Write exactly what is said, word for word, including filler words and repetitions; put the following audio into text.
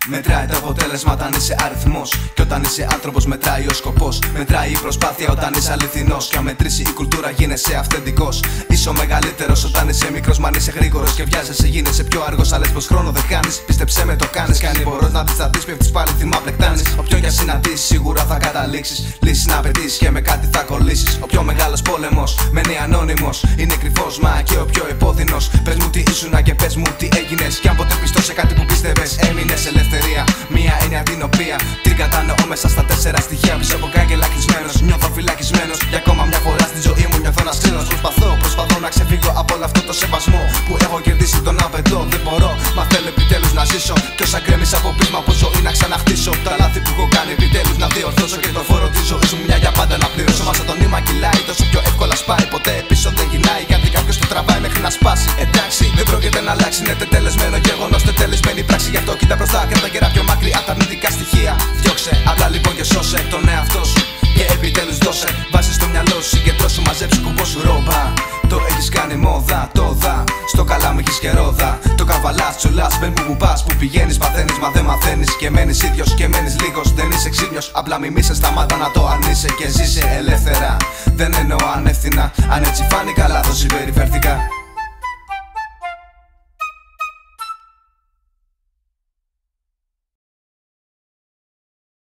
Μετράει το αποτέλεσμα όταν είσαι αριθμός. Και όταν είσαι άνθρωπος μετράει ο σκοπός. Μετράει η προσπάθεια όταν είσαι αληθινός. Και αν μετρήσει η κουλτούρα γίνεσαι αυθεντικός. Είσαι ο μεγαλύτερος όταν είσαι μικρός. Μα αν είσαι γρήγορος και βιάζεσαι γίνεσαι πιο αργός. Αλλά πως χρόνο δεν χάνεις, πίστεψέ με το κάνεις. Κάνει μπορώς να αντισταθείς, πέφτεις πάλι θύμα πλεκτάνεις. Όποιον για συναντήσεις σίγουρα θα καταλήξεις. Λύσεις να απαιτήσεις και με κάτι θα κολλήσεις. Ο πιο μεγάλος πόλεμος μένει ανώνυμος. Είναι κρυφός μα και ο πιο επώδυνος. Πες μου τι ήσουνα και πες μου τι έγινες. Κι αν ποτέ πιστός σε κάτι που πίστευες, έμεινες ελευθερία. Μία έννοια την οποία την κατανοώ μέσα στα τέσσερα στοιχεία. Πίσω από κάγκελα κλεισμένος, νιώθω φυλακισμένος. Για ακόμα μια φορά στη ζωή μου νιώθω ένας ξένος. Προσπαθώ, προσπαθώ να ξεφύγω από όλο αυτό το σεβασμό που έχω κερδίσει τον απαιτώ. Δεν μπορώ, μα θέλω επιτέλους να ζήσω. Κι όσα γκρέμισα από πείσμα από ζωή να ξαναχτίσω. Τα λάθη που έχω κάνει επιτέλους να διορθώσω. Και το φόρο της ζωής μου μια για πάντα να πληρώσω. Μα σαν το νήμα κυλάει, τόσο πιο εύκολα σπάει. Ποτέ πίσω δεν γυρνάει, γιατί κάποιος το τραβάει μέχρι να σπάσει. Εντάξει, δεν πρόκειται να αλλάξει, είναι τετελεσμένο γεγονός, τετελεσμένη πράξη. Γι' αυτό κοίτα μπροστά, κράτα κερά πιο μακριά τα αρνητικά στοιχεία. Διώξε, απλά λοιπόν και σώσε τον εαυτό σου. Και επιτέλους δώσε βάση στο μυαλό σου. Συγκεντρώσου, μαζέψου κουμπό σου ρόμπα. Το έχεις κάνει μόδα, το δα. Στο καλά μου έχεις και ρόδα. Το καβαλάς, τσουλάς, πες μου που πας. Που πηγαίνεις, παθαίνεις, μα δεν μαθαίνεις. Και μένεις ίδιος και μένεις λίγος. Δεν είσαι ξύπνιος, απλά μιμήσες τα μάτα να το αρνείσαι. Και ζήσε ελεύθερα. Δεν εννοώ ανεύθυνα. Αν έτσι φάνη καλά, το συμπεριφέρθηκα.